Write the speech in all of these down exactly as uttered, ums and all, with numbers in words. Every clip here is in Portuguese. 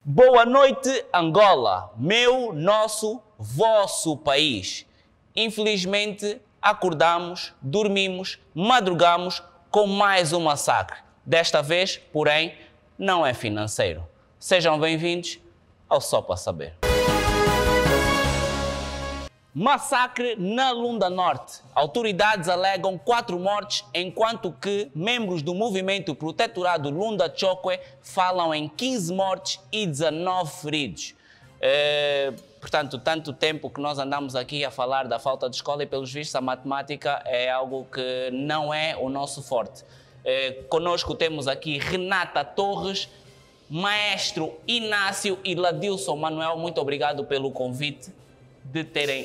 Boa noite, Angola, meu, nosso, vosso país. Infelizmente, acordamos, dormimos, madrugamos com mais um massacre. Desta vez, porém, não é financeiro. Sejam bem-vindos ao Só Para Saber. Massacre na Lunda Norte. Autoridades alegam quatro mortes, enquanto que membros do movimento protetorado Lunda Chokwe falam em quinze mortes e dezanove feridos. É, portanto, tanto tempo que nós andamos aqui a falar da falta de escola e, pelos vistos, a matemática é algo que não é o nosso forte. É, conosco temos aqui Renata Torres, Maestro Inácio e Ladilson Manuel. Muito obrigado pelo convite. De terem.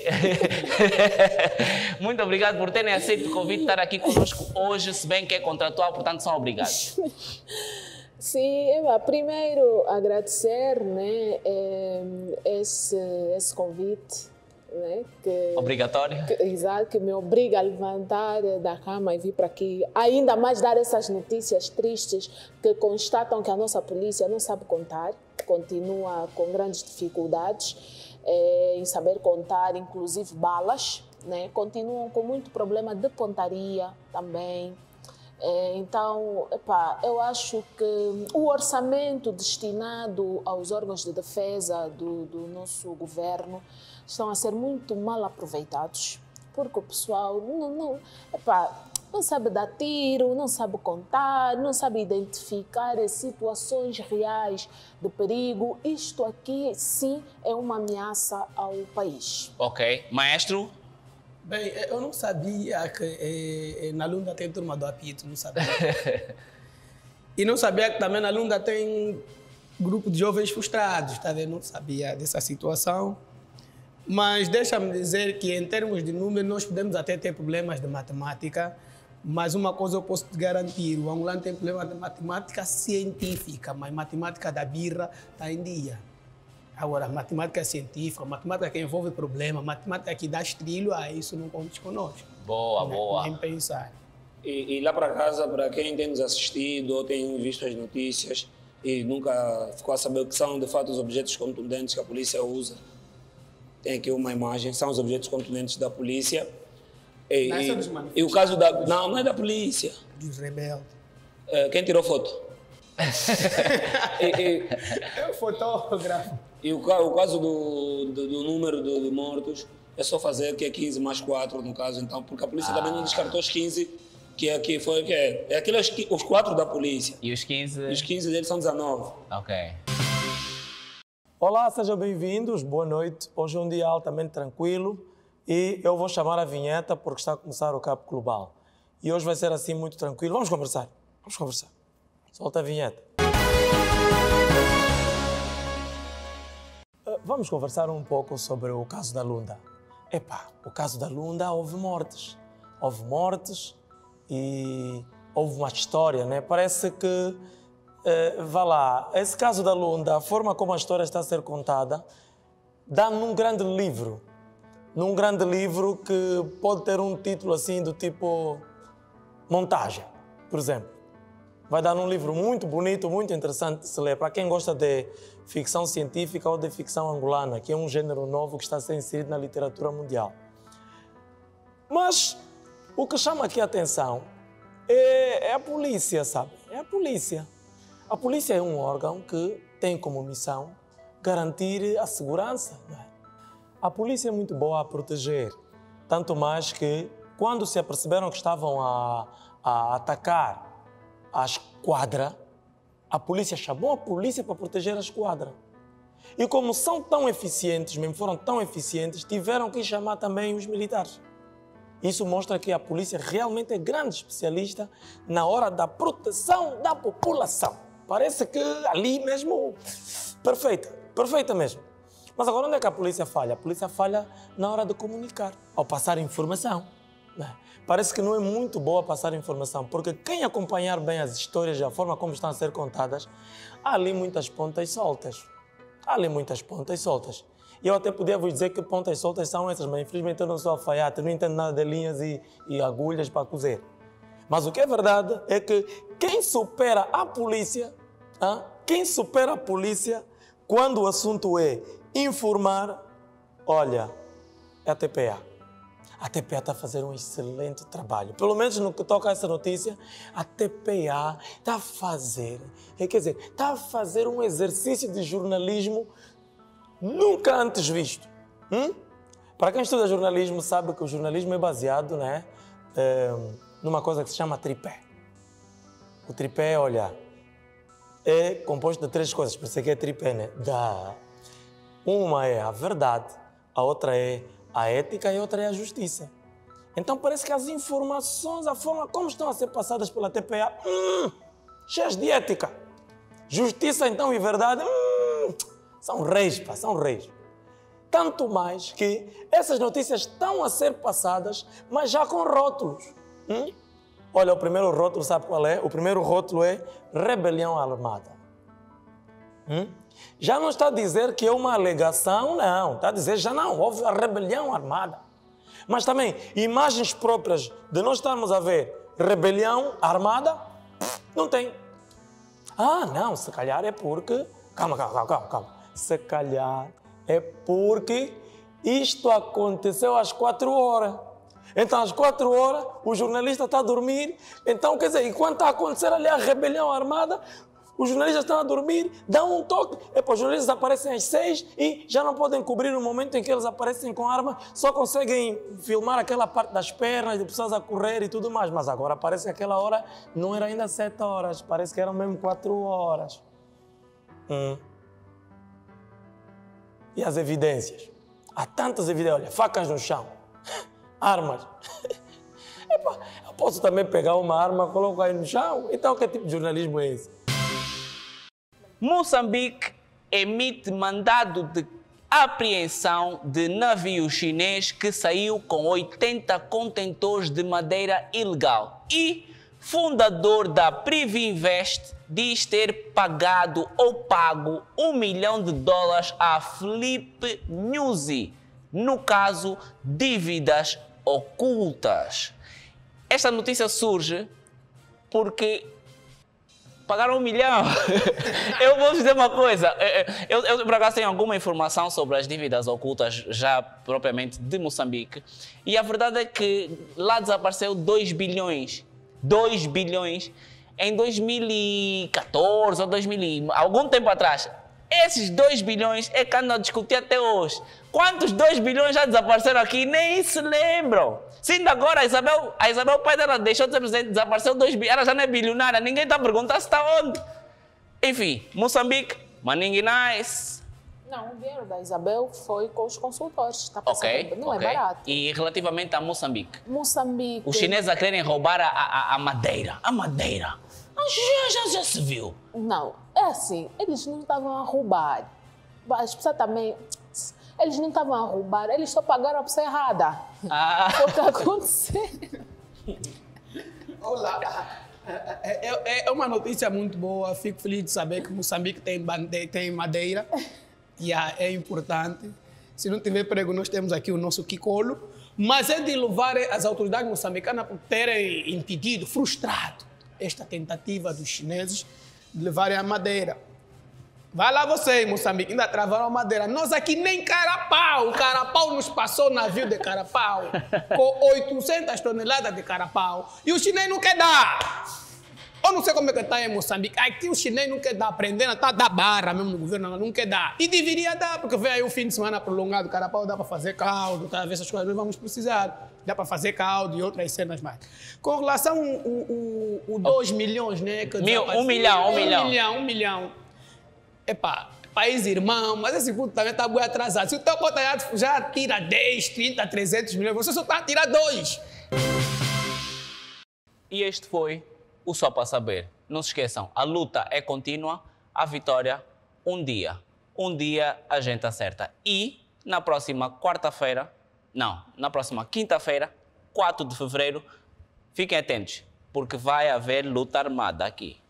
Muito obrigado por terem aceito o convite de estar aqui conosco hoje, se bem que é contratual, portanto são obrigados. Sim, Eva, primeiro agradecer, né, esse, esse convite. Né, que, Obrigatório. Que, exato, que me obriga a levantar da cama e vir para aqui. Ainda mais dar essas notícias tristes que constatam que a nossa polícia não sabe contar, continua com grandes dificuldades. É, em saber contar, inclusive balas, né? Continuam com muito problema de pontaria também. É, então, epá, eu acho que o orçamento destinado aos órgãos de defesa do, do nosso governo estão a ser muito mal aproveitados, porque o pessoal não, não, epá, não sabe dar tiro, não sabe contar, não sabe identificar as situações reais de perigo. Isto aqui, sim, é uma ameaça ao país. Ok. Maestro? Bem, eu não sabia que eh, na Lunda tem turma do apito, não sabia. E não sabia que também na Lunda tem grupo de jovens frustrados, tá vendo? Não sabia dessa situação. Mas deixa-me dizer que, em termos de números, nós podemos até ter problemas de matemática, mas uma coisa eu posso te garantir, o angolano tem problema de matemática científica, mas matemática da birra está em dia. Agora, matemática científica, matemática que envolve problema, matemática que dá estrilho, ah, isso não conta conosco. Boa, nem, boa. Nem pensar. E, e lá para casa, para quem tem nos assistido ou tem visto as notícias e nunca ficou a saber o que são de fato os objetos contundentes que a polícia usa, tem aqui uma imagem, são os objetos contundentes da polícia. E, não, e, dos e o caso da... Não, não é da polícia. Dos rebeldes. É, quem tirou foto? e, e, é o fotógrafo. E o, o caso do, do, do número de, de mortos é só fazer que é quinze mais quatro, no caso, então, porque a polícia ah. também não descartou os quinze, que é, que foi, que é, é aqueles, os quatro da polícia. E os quinze? E os quinze deles são dezanove. Ok. Olá, sejam bem-vindos, boa noite. Hoje é um dia altamente tranquilo e eu vou chamar a vinheta porque está a começar o Capo Global. E hoje vai ser assim muito tranquilo. Vamos conversar, vamos conversar. Solta a vinheta. Vamos conversar um pouco sobre o caso da Lunda. Epá, o caso da Lunda houve mortes. Houve mortes e houve uma história, né? Parece que Uh, vá lá, esse caso da Lunda, a forma como a história está a ser contada, dá num grande livro. Num grande livro que pode ter um título assim do tipo Montagem, por exemplo. Vai dar num livro muito bonito, muito interessante de se ler, para quem gosta de ficção científica ou de ficção angolana, que é um gênero novo que está a ser inserido na literatura mundial. Mas o que chama aqui a atenção é, é a polícia, sabe? É a polícia. A polícia é um órgão que tem como missão garantir a segurança. Não é? A polícia é muito boa a proteger, tanto mais que quando se aperceberam que estavam a, a atacar a esquadra, a polícia chamou a polícia para proteger a esquadra. E como são tão eficientes, mesmo foram tão eficientes, tiveram que chamar também os militares. Isso mostra que a polícia realmente é grande especialista na hora da proteção da população. Parece que ali mesmo, perfeita, perfeita mesmo. Mas agora onde é que a polícia falha? A polícia falha na hora de comunicar, ao passar informação. Parece que não é muito boa passar informação, porque quem acompanhar bem as histórias e a forma como estão a ser contadas, há ali muitas pontas soltas. Há ali muitas pontas soltas. E eu até podia vos dizer que pontas soltas são essas, mas infelizmente eu não sou alfaiate, não entendo nada de linhas e, e agulhas para cozer. Mas o que é verdade é que quem supera a polícia, hein? quem supera a polícia quando o assunto é informar, olha, é a T P A. A T P A está a fazer um excelente trabalho. Pelo menos no que toca a essa notícia, a T P A está a fazer, quer dizer, está a fazer um exercício de jornalismo nunca antes visto. Hum? Para quem estuda jornalismo sabe que o jornalismo é baseado, né, é, numa coisa que se chama tripé. O tripé, olha, é composto de três coisas, por isso é que é tripé, né? Da... Uma é a verdade, a outra é a ética e a outra é a justiça. Então parece que as informações, a forma como estão a ser passadas pela T P A, hum, cheias de ética. Justiça então e verdade, hum, são reis, pá, são reis. Tanto mais que essas notícias estão a ser passadas, mas já com rótulos. Hum? Olha, o primeiro rótulo, sabe qual é? O primeiro rótulo é rebelião armada. Hum? Já não está a dizer que é uma alegação, não. Está a dizer já não, houve a rebelião armada. Mas também, imagens próprias de nós estarmos a ver rebelião armada, não tem. Ah, não, se calhar é porque... Calma, calma, calma, calma. Se calhar é porque isto aconteceu às quatro horas. Então, às quatro horas, o jornalista está a dormir. Então, quer dizer, enquanto está a acontecer ali a rebelião armada, os jornalistas estão a dormir, dão um toque. Epa, os jornalistas aparecem às seis e já não podem cobrir o momento em que eles aparecem com arma, só conseguem filmar aquela parte das pernas, de pessoas a correr e tudo mais. Mas agora parece que aquela hora não era ainda sete horas, parece que eram mesmo quatro horas. Hum. E as evidências? Há tantas evidências, olha, facas no chão, armas. Epa, eu posso também pegar uma arma, colocar aí no chão? Então que tipo de jornalismo é esse? Moçambique emite mandado de apreensão de navio chinês que saiu com oitenta contentores de madeira ilegal. E fundador da Privinvest diz ter pagado ou pago um milhão de dólares a Felipe Nyusi, no caso, dívidas ocultas. Esta notícia surge porque pagaram um milhão. Eu vou dizer uma coisa. Eu, eu, por acaso, tenho alguma informação sobre as dívidas ocultas, já propriamente de Moçambique. E a verdade é que lá desapareceu dois bilhões. dois bilhões em dois mil e catorze ou dois mil, algum tempo atrás. Esses dois bilhões é que andam a discutir até hoje. Quantos dois bilhões já desapareceram aqui? Nem se lembram. Se ainda agora a Isabel, a Isabel, o pai dela deixou de ser presidente, desapareceu dois bilhões, ela já não é bilionária, ninguém está a perguntar se está onde. Enfim, Moçambique, money nice. Não, o dinheiro da Isabel foi com os consultores. Está Ok, não okay. é barato. E relativamente a Moçambique? Moçambique... Os chineses a querem roubar a, a, a madeira. A madeira. Já, já, já se viu. Não, é assim, eles não estavam a roubar. As pessoas também... Eles não estavam a roubar, eles só pagaram a pessoa errada. Ah. Foi o que aconteceu. Olá. É, é, é uma notícia muito boa. Fico feliz de saber que Moçambique tem, bande... tem madeira. Yeah, é importante. Se não tiver prego, nós temos aqui o nosso Kikolo. Mas é de louvar as autoridades moçambicanas por terem impedido, frustrado, esta tentativa dos chineses de levarem a madeira. Vai lá você, Moçambique, ainda travaram a madeira. Nós aqui nem carapau. O carapau nos passou navio de carapau com oitocentas toneladas de carapau. E o chinês não quer dar. Eu não sei como é que está em Moçambique. Aqui o chinês não quer dar, aprendendo, está a dar barra mesmo no governo, não quer dar. E deveria dar, porque vem aí o fim de semana prolongado, carapau dá para fazer caldo, tá? Essas coisas nós vamos precisar. Dá para fazer caldo e outras cenas mais. Com relação ao dois milhões, né? Que Mil, um milhão, um, um milhão. Um milhão, um milhão. Epá, país irmão, mas esse puto também está bem atrasado. Se o teu conta já tira dez, trinta, trezentos milhões, você só está a tirar dois. E este foi o Só Para Saber. Não se esqueçam, a luta é contínua, a vitória um dia. Um dia a gente acerta. E na próxima quarta-feira, não, na próxima quinta-feira, quatro de fevereiro, fiquem atentos, porque vai haver luta armada aqui.